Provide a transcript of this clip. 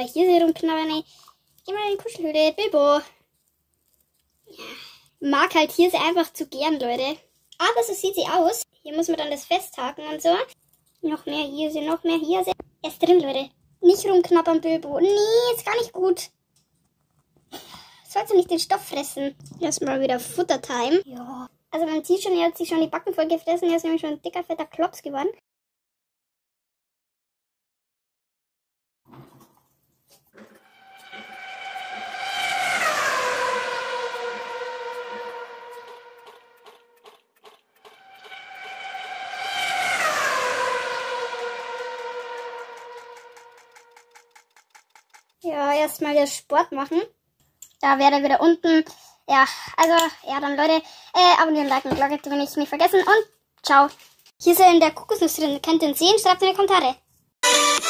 hier rumknabbern, ey. Geh mal in die Kuschelhöhle, Bilbo. Ja. Mag halt hier einfach zu gern, Leute. Aber so sieht sie aus. Hier muss man dann das festhaken und so. Noch mehr Hirse, noch mehr Hirse. Er ist drin, Leute. Nicht rumknabbern, Bilbo. Nee, ist gar nicht gut. Sollst du nicht den Stoff fressen. Erstmal wieder Futtertime. Ja. Also man sieht schon, er hat sich schon die Backen voll gefressen. Er ist nämlich schon ein dicker, fetter Klops geworden. Ja, erstmal der Sport machen. Da wäre er wieder unten. Ja, also, ja, dann Leute, abonnieren, liken, Glocke, nicht vergessen und ciao. Hier ist er in der Kokosnuss drin. Könnt ihr ihn sehen? Schreibt in die Kommentare.